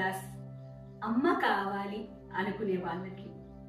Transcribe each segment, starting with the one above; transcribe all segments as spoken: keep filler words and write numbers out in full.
Class అమ్మ కావాలి అనుకునే వాళ్ళకి.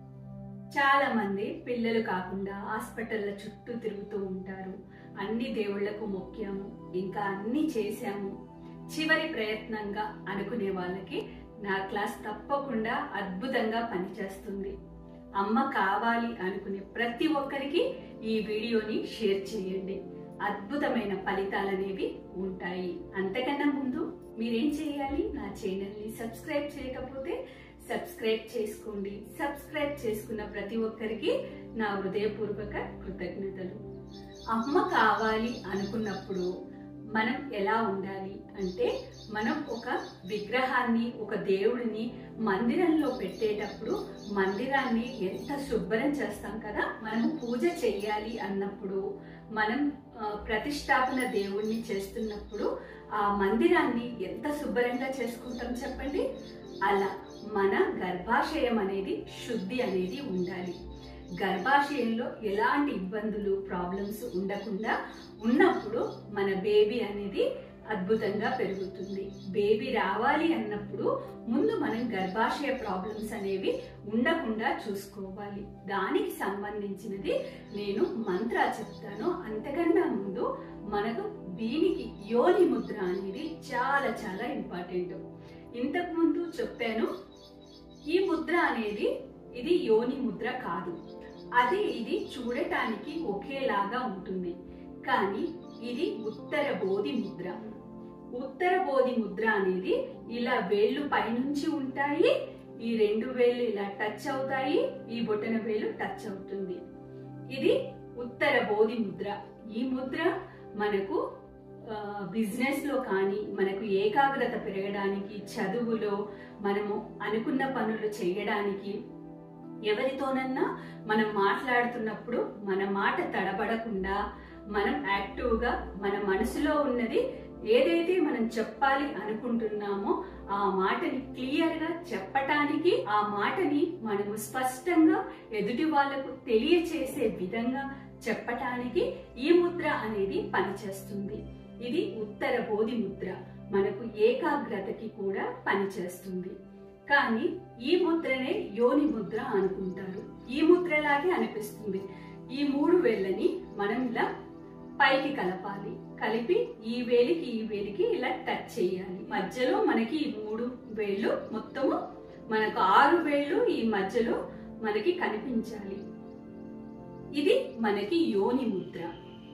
చాలా మంది పిల్లలు కాకుండా హాస్పిటల్ల చుట్టూ తిరుగుతూ ఉంటారు. అన్ని దేవుళ్లకు మొక్కాము, ఇంకా అన్ని చేశాము, చివరి ప్రయత్నంగా అనుకునే వాళ్ళకి నా క్లాస్ తప్పకుండా అద్భుతంగా పనిచేస్తుంది. అమ్మ కావాలి అనుకునే ప్రతి ఒక్కరికి ఈ వీడియోని షేర్ చేయండి. అద్భుతమైన ఫలితాలనేవి ఉంటాయి. అంతకన్నా ముందు మీరేం చేయాలి? నా ఛానల్ని సబ్స్క్రైబ్ చేయకపోతే సబ్స్క్రైబ్ చేసుకోండి. సబ్స్క్రైబ్ చేసుకున్న ప్రతి ఒక్కరికి నా హృదయపూర్వక కృతజ్ఞతలు. అమ్మ కావాలి అనుకున్నప్పుడు మనం ఎలా ఉండాలి అంటే, మనం ఒక విగ్రహాన్ని, ఒక దేవుడిని మందిరంలో పెట్టేటప్పుడు మందిరాన్ని ఎంత శుభ్రం చేస్తాం కదా. మనం పూజ చెయ్యాలి అన్నప్పుడు, మనం ప్రతిష్టాపన దేవుణ్ణి చేస్తున్నప్పుడు ఆ మందిరాన్ని ఎంత శుభ్రంగా చేసుకుంటాం చెప్పండి. అలా మన గర్భాశయం అనేది శుద్ధి అనేది ఉండాలి. గర్భాశయంలో ఎలాంటి ఇబ్బందులు, ప్రాబ్లమ్స్ ఉండకుండా ఉన్నప్పుడు మన బేబీ అనేది అద్భుతంగా పెరుగుతుంది. బేబీ రావాలి అన్నప్పుడు ముందు మనం గర్భాశయ ప్రాబ్లమ్స్ అనేవి ఉండకుండా చూసుకోవాలి. దానికి సంబంధించినది నేను మంత్ర చెప్తాను. అంతకన్నా ముందు మనకు దీనికి యోని ముద్ర అనేది చాలా చాలా ఇంపార్టెంట్. ఇంతకు ముందు చెప్పాను, ఈ ముద్ర అనేది ఇది యోని ముద్ర కాదు. అదే ఇది చూడటానికి ఒకేలాగా ఉంటుంది, కానీ ఇది ఉత్తర బోధి ముద్ర. ఉత్తర బోధి ముద్ర అనేది ఇలా వేళ్ళు పైనుంచి ఉంటాయి, ఈ రెండు వేళ్ళు ఇలా టచ్ అవుతాయి, ఈ బొటన వేలు టచ్ అవుతుంది. ఇది ఉత్తర బోధి ముద్ర. ఈ ముద్ర మనకు బిజినెస్ లో కానీ, మనకు ఏకాగ్రత పెరగడానికి, చదువులో మనము అనుకున్న పనులు చేయడానికి, ఎవరితోనన్నా మనం మాట్లాడుతున్నప్పుడు మన మాట తడబడకుండా మనం యాక్టివ్గా మన మనసులో ఉన్నది ఏదైతే మనం చెప్పాలి అనుకుంటున్నామో ఆ మాటని క్లియర్ గా చెప్పటానికి, ఆ మాటని మనము స్పష్టంగా ఎదుటి వాళ్లకు తెలియచేసే విధంగా చెప్పటానికి ఈ ముద్ర అనేది పనిచేస్తుంది. ఇది ఉత్తర బోధి ముద్ర. మనకు ఏకాగ్రతకి కూడా పనిచేస్తుంది. కానీ ఈ ముద్రనే యోని ముద్ర అనుకుంటారు. ఈ ముద్రలాగే అనిపిస్తుంది. ఈ మూడు వేళ్ళని మనం ఇలా పైకి కలపాలి. కలిపి ఈ వేలికి ఈ వేలికి ఇలా టచ్ చేయాలి. మధ్యలో మనకి ఈ మూడు వేళ్ళు, మొత్తము మనకు ఆరు వేళ్ళు ఈ మధ్యలో మనకి కనిపించాలి. ఇది మనకి యోని ముద్ర.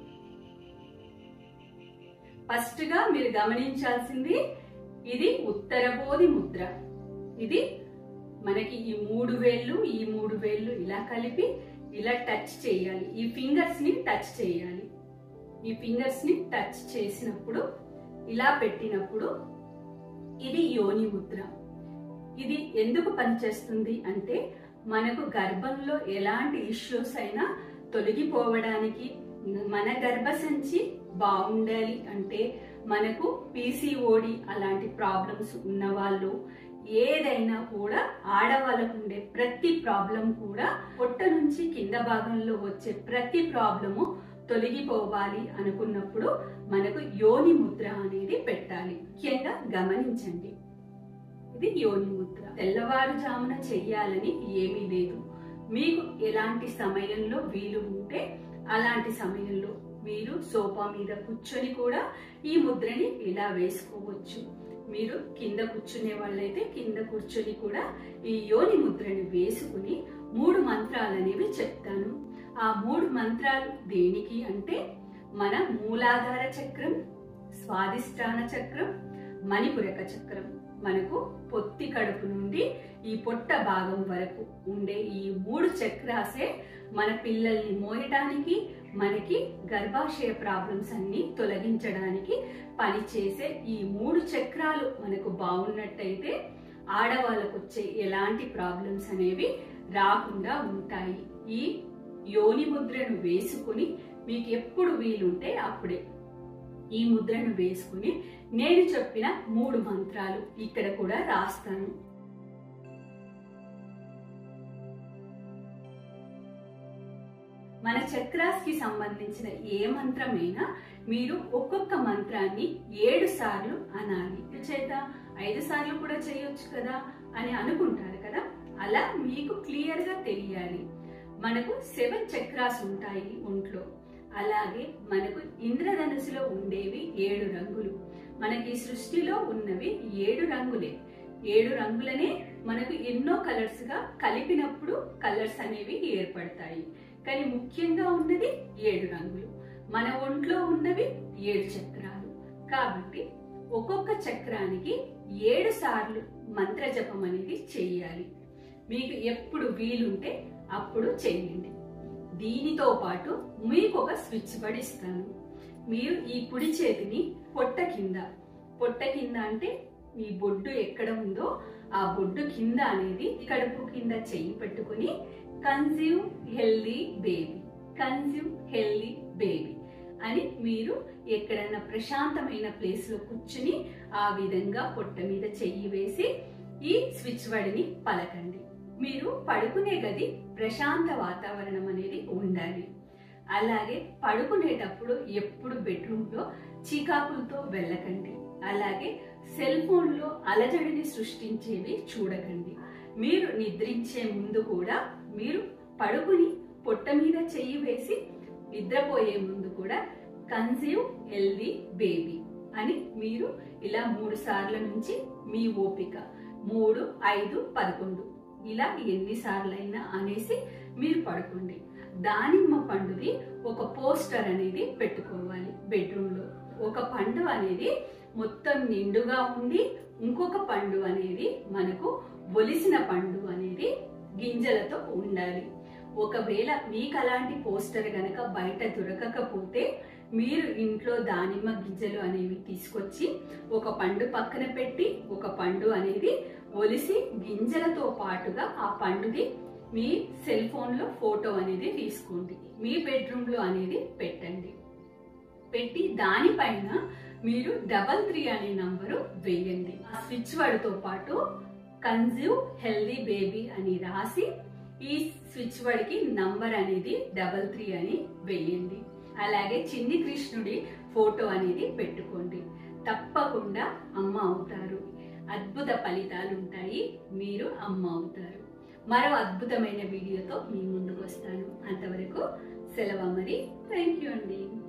ఫస్ట్ గా మీరు గమనించాల్సింది, ఇది ఉత్తర బోధి ముద్ర. ఇది మనకి ఈ మూడు వేళ్ళు ఈ మూడు వేళ్ళు ఇలా కలిపి ఇలా టచ్ చేయాలి. ఈ ఫింగర్స్ ని టచ్ చేయాలి. ఈ ఫింగర్స్ ని టచ్ చేసినప్పుడు, ఇలా పెట్టినప్పుడు ఇది యోని ముద్ర. ఇది ఎందుకు పనిచేస్తుంది అంటే, మనకు గర్భంలో ఎలాంటి ఇష్యూస్ అయినా తొలగిపోవడానికి, మన గర్భసంచి బాగుండాలి అంటే, మనకు పీసీఓడి అలాంటి ప్రాబ్లమ్స్ ఉన్నవాళ్ళు, ఏదైనా కూడా ఆడవాళ్ళకు ఉండే ప్రతి ప్రాబ్లం కూడా, పొట్ట నుంచి కింద భాగంలో వచ్చే ప్రతి ప్రాబ్లము తొలగిపోవాలి అనుకున్నప్పుడు మనకు యోని ముద్ర అనేది పెట్టాలి. ముఖ్యంగా గమనించండి, ఇది యోని ముద్ర. తెల్లవారుజామున చెయ్యాలని ఏమీ లేదు. మీకు ఎలాంటి సమయంలో వీలు ఉంటే అలాంటి సమయంలో మీరు సోఫా మీద కూర్చొని కూడా ఈ ముద్రని ఇలా వేసుకోవచ్చు. మీరు కింద కూర్చునే వాళ్ళైతే కింద కూర్చొని కూడా ఈ యోని ముద్రని వేసుకుని మూడు మంత్రాలు అనేవి చెప్తాను. ఆ మూడు మంత్రాలు దేనికి అంటే, మన మూలాధార చక్రం, స్వాదిష్టాన చక్రం, మణిపురక చక్రం, మనకు పొత్తి కడుపు నుండి ఈ పొట్ట భాగం వరకు ఉండే ఈ మూడు చక్రాసే మన పిల్లల్ని మోయటానికి, మనకి గర్భాశయ ప్రాబ్లమ్స్ అన్ని తొలగించడానికి పనిచేసే ఈ మూడు చక్రాలు మనకు బాగున్నట్టయితే ఆడవాళ్ళకు వచ్చే ఎలాంటి ప్రాబ్లమ్స్ అనేవి రాకుండా ఉంటాయి. ఈ యోని ముద్రను వేసుకుని మీకు ఎప్పుడు వీలుంటే అప్పుడే ఈ ముద్రను వేసుకుని నేను చెప్పిన మూడు మంత్రాలు ఇక్కడ కూడా రాస్తాను. మన చక్రాస్ కి సంబంధించిన ఏ మంత్రమైనా మీరు ఒక్కొక్క మంత్రాన్ని ఏడు సార్లు అనాలి. చేత ఐదు సార్లు కూడా చేయొచ్చు కదా అని అనుకుంటారు కదా. అలా మీకు క్లియర్ గా తెలియాలి. మనకు సెవెన్ చక్రాస్ ఉంటాయి ఒంట్లో. అలాగే మనకు ఇంద్రధనుసులో ఉండేవి ఏడు రంగులు. మనకి సృష్టిలో ఉన్నవి ఏడు రంగులే. ఏడు రంగులనే మనకు ఎన్నో కలర్స్ గా కలిపినప్పుడు కలర్స్ అనేవి ఏర్పడతాయి. కానీ ముఖ్యంగా ఉన్నది ఏడు రంగులు. మన ఒంట్లో ఉన్నవి ఏడు చక్రాలు. కాబట్టి ఒక్కొక్క చక్రానికి ఏడు సార్లు మంత్ర జపం అనేది చెయ్యాలి. మీకు ఎప్పుడు వీలుంటే అప్పుడు చెయ్యండి. దీనితో పాటు మీకు ఒక స్విచ్ బడి ఇస్తాను. మీరు ఈ కుడి చేతిని పొట్ట కింద, పొట్ట కింద అంటే మీ బొడ్డు ఎక్కడ ఉందో ఆ బొడ్డు కింద అనేది కడుపు కింద చెయ్యి పెట్టుకుని conceive healthy baby, conceive healthy baby అని మీరు ఎక్కడన్నా ప్రశాంతమైన ప్లేస్ లో కూర్చుని ఆ విధంగా పొట్ట మీద చెయ్యి వేసి ఈ స్విచ్ వర్డ్ని పలకండి. మీరు పడుకునే గది ప్రశాంత వాతావరణం అనేది ఉండాలి. అలాగే పడుకునేటప్పుడు ఎప్పుడు బెడ్రూమ్ లో చీకాకులతో వెళ్ళకండి. అలాగే సెల్ ఫోన్ లో అలజడిని సృష్టించేవి చూడకండి. మీరు నిద్రించే ముందు కూడా మీరు పడుకుని పొట్ట మీద చెయ్యి వేసి నిద్రపోయే ముందు కూడా కన్సీవ్ హెల్దీ బేబీ అని మీరు ఇలా మూడు సార్ల నుంచి మీ ఓపిక మూడు ఐదు పదకొండు ఇలా ఎన్నిసార్లైనా అనేసి మీరు పడుకోండి. దానిమ్మ పండుది ఒక పోస్టర్ అనేది పెట్టుకోవాలి బెడ్రూమ్ లో. ఒక పండు అనేది మొత్తం నిండుగా ఉండి ఇంకొక పండు అనేది మనకు ఒలిసిన పండు అనేది గింజలతో ఉండాలి. ఒకవేళ మీకు అలాంటి పోస్టర్ గనక బయట దొరకకపోతే మీరు ఇంట్లో దానిమ్మ గింజలు అనేవి తీసుకొచ్చి ఒక పండు పక్కన పెట్టి ఒక పండు అనేది ఒలిసి గింజలతో పాటుగా ఆ పండుది మీ సెల్ ఫోన్ లో ఫోటో అనేది తీసుకోండి. మీ బెడ్రూమ్ లో అనేది పెట్టండి. పెట్టి దానిపైన మీరు డబల్ త్రీ అనే నంబరు వేయండి. ఆ స్విచ్ వర్డ్ తో పాటు కన్సీవ్ హెల్దీ బేబీ అని రాసి ఈ స్విచ్ వర్డ్ కి నంబర్ అనేది డబల్ త్రీ అని వేయండి. అలాగే చిన్ని కృష్ణుడి ఫోటో అనేది పెట్టుకోండి. తప్పకుండా అమ్మ అవుతారు. అద్భుత ఫలితాలు ఉంటాయి. మీరు అమ్మ అవుతారు. మరో అద్భుతమైన వీడియోతో మీ ముందుకు వస్తాను. అంతవరకు సెలవు మరి. థ్యాంక్ యూ అండి.